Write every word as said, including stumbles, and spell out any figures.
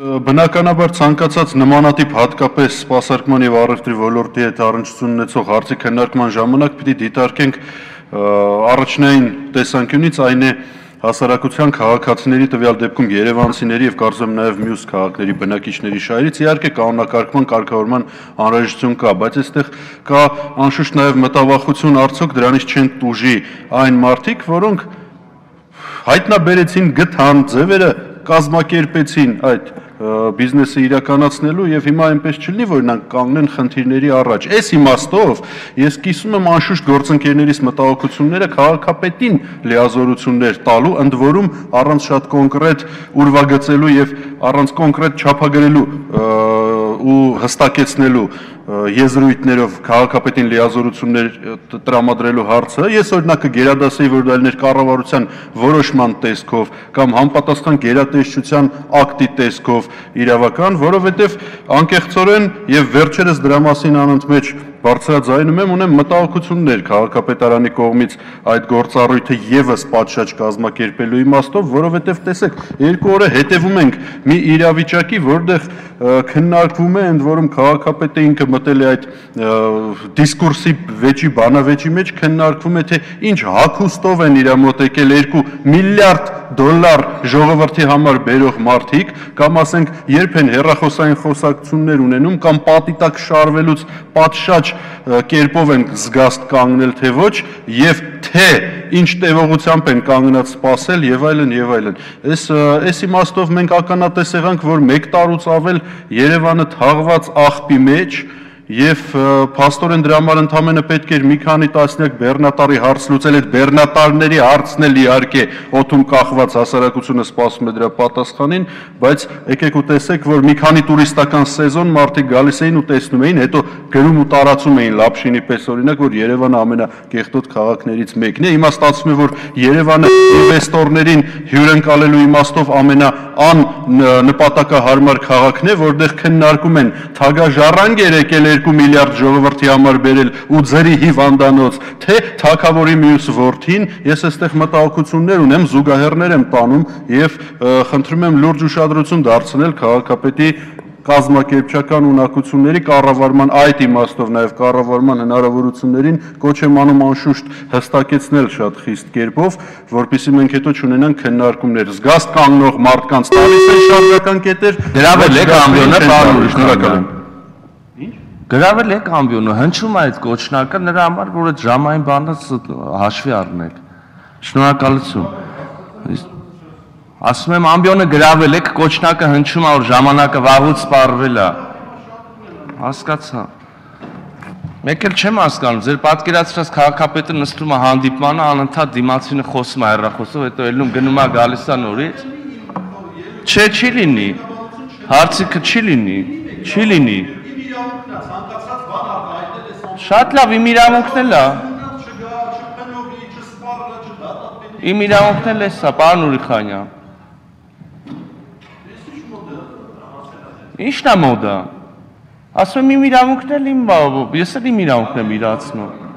Բնականաբար ցանկացած նմանատիպ հատկապես սպասարկման եւ առևտրի ոլորտի հետ առնչություն ունեցող հարցի քննարկման ժամանակ պիտի դիտարկենք առաջնային տեսանկյունից, այն է հասարակության քաղաքացիների, տվյալ դեպքում երևանցիների եւ կարծում եմ նաեւ մյուս քաղաքների բնակիչների շահերից իհարկե կանոնակարգման կարգավորման անհրաժեշտություն կա, բայց այստեղ կա անշուշտ նաեւ մտավախություն, արդյոք դրանից չեն տուժի այն մարդիկ, որոնք հայտնաբերեցին, գտան, ձևերը կազմակերպեցին այդ բիզնեսը իրականացնելու եւ հիմա այնպես չլինի, որ նրանք կանգնեն խնդիրների առաջ։ Այս իմաստով ես կիսում եմ անշուշտ գործընկերներիս մտահոգությունները քաղաքապետին լիազորություններ տալու, ընդ որում առանց շատ կոնկրետ ուրվագծելու եւ առանց կոնկրետ չափագրելու ու հստակեցնելու եզրույթներով քաղաքապետին լիազորություններ տրամադրելու հարցը, ես օրինակ կգերադասեի, որ դա լիներ կառավարության որոշման տեսքով կամ համապատասխան գերատեսչության ակտի տեսքով իրավական, որովհետև անկեղծորեն եւ վերջերս դրա մասին անընդմեջ բարձրաձայնում եմ, ունեմ մտահոգություններ քաղաքապետարանի կողմից այդ գործառույթը եւս պատշաճ կազմակերպելու իմաստով, որովհետև տեսեք, երկու օր է հետևում ենք մի իրավիճակի, որտեղ քննարկվում է, ընդ որում քաղաքապետը ինքը մտել է այդ դիսկուրսի վեճի բանավեճի մեջ, քննարկվում է, թե ինչ հագուստով են իր մոտ եկել երկու միլիարդ դոլար ժողովրդի համար բերող մարդիկ, կամ ասենք երբ են հեռախոսային խոսակցություններ ունենում, կամ պատի տակ շարվելուց պատշաճ կերպով են զգաստ կանգնել, թե ոչ, եւ թե ինչ տևողությամբ են կանգնած սպասել եւ այլն եւ այլն։ Այս այս իմաստով մենք ականատես եղանք, որ մեկ տարուց ավել Երևանը թաղված աղբի մեջ եւ փաստորեն դրա համար ընդամենը պետք էր մի քանի տասնյակ բեռնատարի հարց լուծել, այդ բեռնատարների հարցն էլ իհարկե օդում կախված հասարակությունը սպասում է դրա պատասխանին, բայց եկեք ու տեսեք, որ մի քանի տուրիստական սեզոն մարդիկ գալիս էին ու տեսնում էին, հետո գրում ու տարածում էին Լապշինի պես օրինակ, որ Երևանը ամենակեղտոտ քաղաքներից մեկն է։ Հիմա ստացվում է, որ Երևանը ինվեստորներին հյուրընկալելու իմաստով ամենաան նպատակահարմար քաղաքն է, որտեղ քննարկում են թագաժառանգ էր եկել երկու միլիարդ ժողովրդի համար բերել ու ձերի հիվանդանոց, թե թագավորի մյուս որդին, ես այստեղ մտահոգություններ ունեմ, զուգահեռներ եմ տանում եւ խնդրում եմ լուրջ ուշադրություն դարձնել քաղաքապետի կազմակերպչական ունակությունների կառավարման այդ իմաստով նաեւ կառավարման հնարավորություններին կոչ եմ անում անշուշտ հստակեցնել շատ խիստ կերպով, որպեսզի մենք հետո չունենանք քննարկումներ զգաստ կանգնող մարդկանց տալիս են շարժական կետեր, գրավել եք ամբիոնը, պարոն, շնորհակալ եմ։ Գրավել եք ամբիոնը, հնչում է այդ կոչնակը նրա համար, որ այդ ժամային բանը հաշվի առնեք։ Շնորհակալություն։ Ասում եմ ամբիոնը գրավել եք, կոչնակը հնչում է, որ ժամանակը վաղուց սպառվել է։ Հասկացա։ Մեկ էլ չեմ հասկանում, ձեր պատկերացրած քաղաքապետը նստում է հանդիպմանը, անընդհատ դիմացինը խոսում է հեռախոսով, հետո ելնում գնում է գալիս է նորից։ Չէ, չի լինի։ Հարցիկը չի լինի, չի լինի։ Շատ լավ, իմ իրավունքն էլ է։ Իմ իրավունքն էլ է սա, պարոն Ուրիխանյան։ Ի՞նչն է մոդա։ Ասում եմ իմ իրավունքն էլ իմ, ես էլ իմ իրավունքն եմ իրացնում։